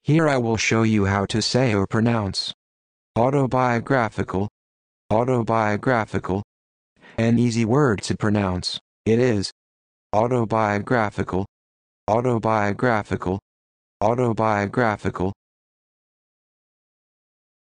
Here I will show you how to say or pronounce autobiographical, autobiographical. An easy word to pronounce. It is autobiographical, autobiographical, autobiographical.